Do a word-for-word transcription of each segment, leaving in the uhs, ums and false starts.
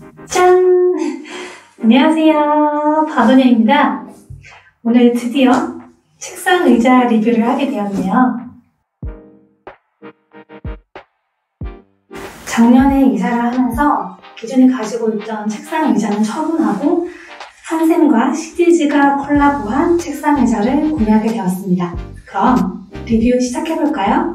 짠! 안녕하세요. 박은혜입니다. 오늘 드디어 책상 의자 리뷰를 하게 되었네요. 작년에 이사를 하면서 기존에 가지고 있던 책상 의자는 처분하고 한샘과 시디즈가 콜라보한 책상 의자를 구매하게 되었습니다. 그럼 리뷰 시작해볼까요?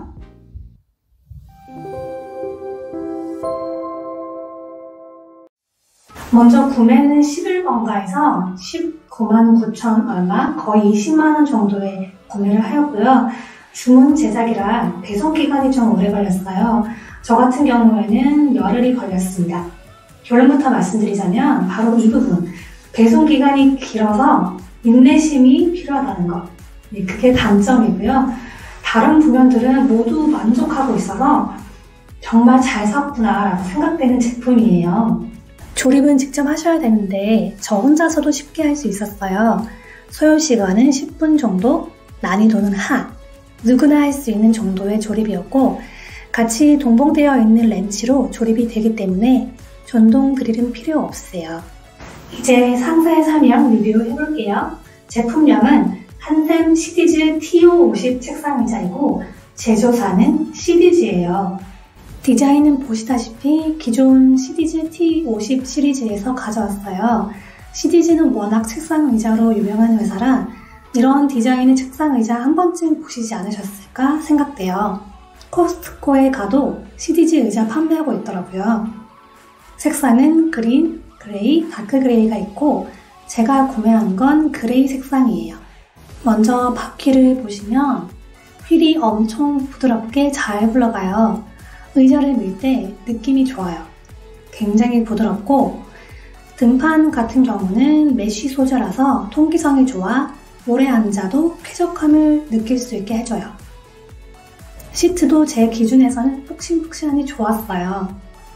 먼저 구매는 십일 번가에서 십구만 구천 얼마, 거의 이십만 원 정도에 구매를 하였고요. 주문 제작이라 배송 기간이 좀 오래 걸렸어요. 저 같은 경우에는 열흘이 걸렸습니다. 결론부터 말씀드리자면 바로 이 부분, 배송 기간이 길어서 인내심이 필요하다는 것, 네, 그게 단점이고요. 다른 부면들은 모두 만족하고 있어서 정말 잘 샀구나 라고 생각되는 제품이에요. 조립은 직접 하셔야 되는데 저 혼자서도 쉽게 할 수 있었어요. 소요시간은 십 분 정도, 난이도는 하, 누구나 할 수 있는 정도의 조립이었고 같이 동봉되어 있는 렌치로 조립이 되기 때문에 전동 드릴은 필요 없어요. 이제 상세 설명 리뷰 해볼게요. 제품명은 한샘 시디즈 티 오 오십 책상 의자이고 제조사는 시디즈예요. 디자인은 보시다시피 기존 시디즈 티 오십 시리즈에서 가져왔어요. 시디즈는 워낙 책상 의자로 유명한 회사라 이런 디자인의 책상 의자 한 번쯤 보시지 않으셨을까 생각돼요. 코스트코에 가도 시디즈 의자 판매하고 있더라고요. 색상은 그린, 그레이, 다크 그레이가 있고 제가 구매한 건 그레이 색상이에요. 먼저 바퀴를 보시면 휠이 엄청 부드럽게 잘 굴러가요. 의자를 밀 때 느낌이 좋아요. 굉장히 부드럽고 등판 같은 경우는 메쉬 소재라서 통기성이 좋아 오래 앉아도 쾌적함을 느낄 수 있게 해줘요. 시트도 제 기준에서는 푹신푹신하니 좋았어요.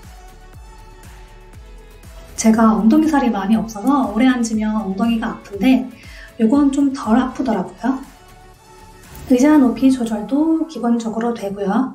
제가 엉덩이 살이 많이 없어서 오래 앉으면 엉덩이가 아픈데 이건 좀 덜 아프더라고요. 의자 높이 조절도 기본적으로 되고요.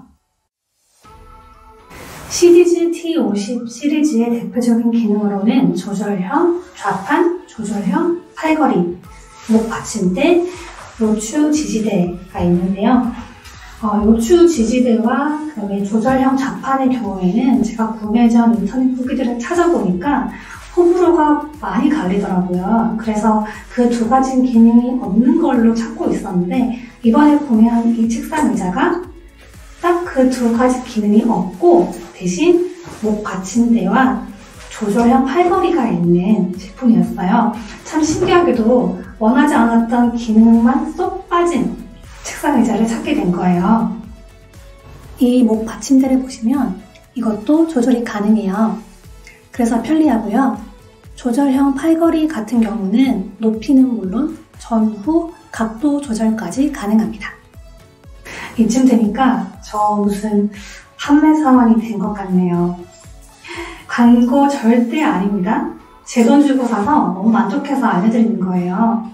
시디즈 티 오십 시리즈의 대표적인 기능으로는 조절형, 좌판, 조절형, 팔걸이, 목 받침대, 요추 지지대가 있는데요. 어, 요추 지지대와 그다음에 조절형 좌판의 경우에는 제가 구매 전 인터넷 후기들을 찾아보니까 호불호가 많이 갈리더라고요. 그래서 그 두 가지 기능이 없는 걸로 찾고 있었는데 이번에 구매한 이 책상 의자가 딱 그 두 가지 기능이 없고 대신 목 받침대와 조절형 팔걸이가 있는 제품이었어요. 참 신기하게도 원하지 않았던 기능만 쏙 빠진 책상 의자를 찾게 된 거예요. 이 목 받침대를 보시면 이것도 조절이 가능해요. 그래서 편리하고요. 조절형 팔걸이 같은 경우는 높이는 물론 전후 각도 조절까지 가능합니다. 이쯤 되니까 저 무슨 판매 사원이 된 것 같네요. 광고 절대 아닙니다. 제 돈 주고 사서 너무 만족해서 알려드리는 거예요.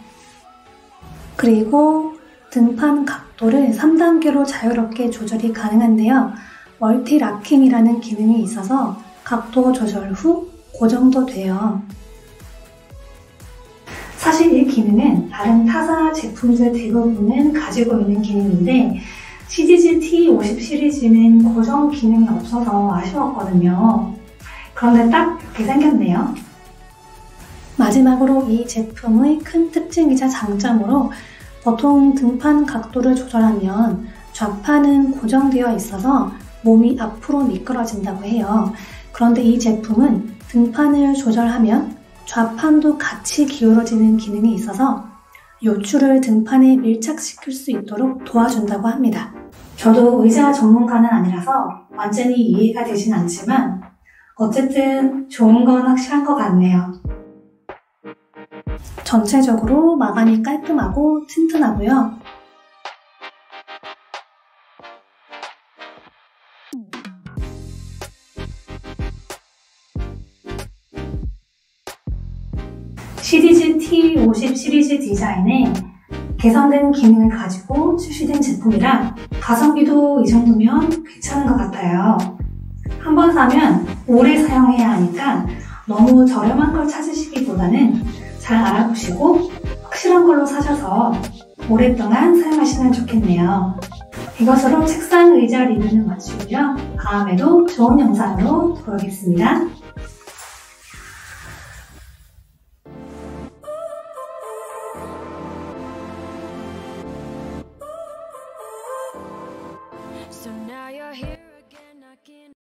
그리고 등판 각도를 삼 단계로 자유롭게 조절이 가능한데요. 멀티 락킹이라는 기능이 있어서 각도 조절 후 고정도 돼요. 사실 이 기능은 다른 타사 제품들 대부분은 가지고 있는 기능인데 시디즈 티 오십 시리즈는 고정 기능이 없어서 아쉬웠거든요. 그런데 딱 이렇게 생겼네요. 마지막으로 이 제품의 큰 특징이자 장점으로 보통 등판 각도를 조절하면 좌판은 고정되어 있어서 몸이 앞으로 미끄러진다고 해요. 그런데 이 제품은 등판을 조절하면 좌판도 같이 기울어지는 기능이 있어서 요추를 등판에 밀착시킬 수 있도록 도와준다고 합니다. 저도 의자 전문가는 아니라서 완전히 이해가 되진 않지만 어쨌든 좋은 건 확실한 것 같네요. 전체적으로 마감이 깔끔하고 튼튼하고요. 시디즈 티 오십 시리즈 디자인에 개선된 기능을 가지고 출시된 제품이라 가성비도 이 정도면 괜찮은 것 같아요. 한 번 사면 오래 사용해야 하니까 너무 저렴한 걸 찾으시기보다는 잘 알아보시고 확실한 걸로 사셔서 오랫동안 사용하시면 좋겠네요. 이것으로 책상 의자 리뷰는 마치고요. 다음에도 좋은 영상으로 돌아오겠습니다. So now